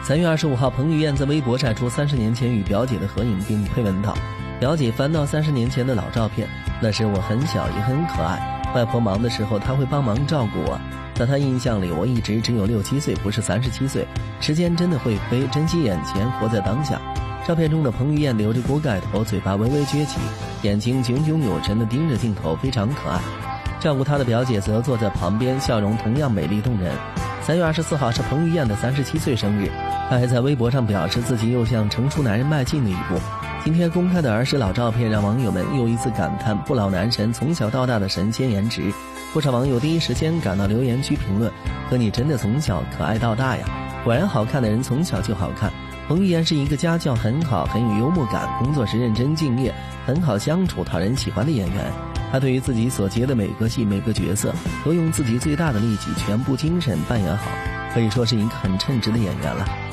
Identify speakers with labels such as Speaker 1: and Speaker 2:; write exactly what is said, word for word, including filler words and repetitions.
Speaker 1: 三月二十五号，彭于晏在微博晒出三十年前与表姐的合影，并配文道：“表姐翻到三十年前的老照片，那时我很小也很可爱，外婆忙的时候她会帮忙照顾我。在她印象里，我一直只有六七岁，不是三十七岁。时间真的会飞，珍惜眼前，活在当下。”照片中的彭于晏留着锅盖头，嘴巴微微撅起，眼睛炯炯有神地盯着镜头，非常可爱。照顾他的表姐则坐在旁边，笑容同样美丽动人。三月二十四号是彭于晏的三十七岁生日，他还在微博上表示自己又向成熟男人迈进了一步。今天公开的儿时老照片让网友们又一次感叹不老男神从小到大的神仙颜值。不少网友第一时间赶到留言区评论：“可你真的从小可爱到大呀，果然好看的人从小就好看。”彭于晏是一个家教很好、很有幽默感、工作时认真敬业、很好相处、讨人喜欢的演员。他对于自己所接的每个戏、每个角色都用自己最大的力气、全部精神扮演好，可以说是一个很称职的演员了。